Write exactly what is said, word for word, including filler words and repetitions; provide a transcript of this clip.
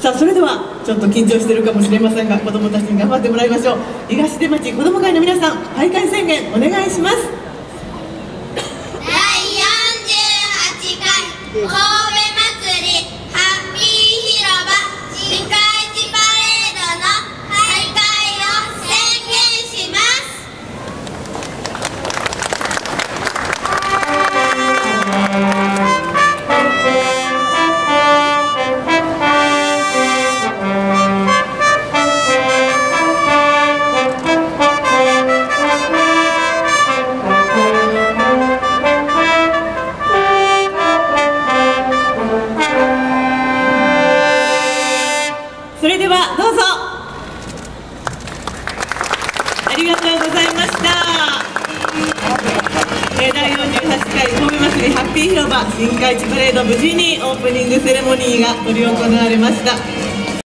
さあ、それではちょっと緊張しているかもしれませんが、子どもたちに頑張ってもらいましょう。東出町子ども会の皆さん、大会宣言お願いします。 だいよんじゅうはちかい神戸祭りハッピー広場新海地パレードの開会を宣言します。 それではどうぞ。ありがとうございました。だいよんじゅうはちかい神戸祭りハッピー広場新海地パレード、無事にオープニングセレモニーが執り行われました。